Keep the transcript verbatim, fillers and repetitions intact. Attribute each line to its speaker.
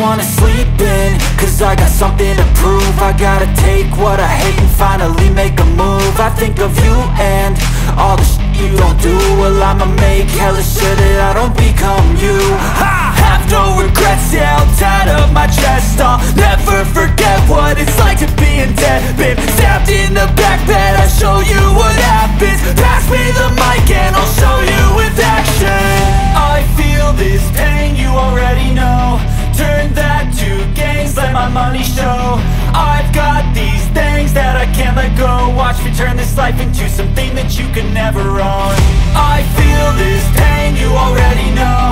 Speaker 1: wanna sleep in, cause I got something to prove. I gotta take what I hate and finally make a move. I think of you and all the shit you don't do. Well, I'ma make hella sure that I don't become you. I have no regrets, yeah, I'll tie up my chest. I'll never forget what it's like to be in debt. Been stabbed in the back bed, I'll show you what happens. Pass me the mic and I'll show you with action. I feel this pain, you already know. Turn that to gains, let my money show. I've got these things that I can't let go. Watch me turn this life into something that you can never own. I feel this pain, you already know.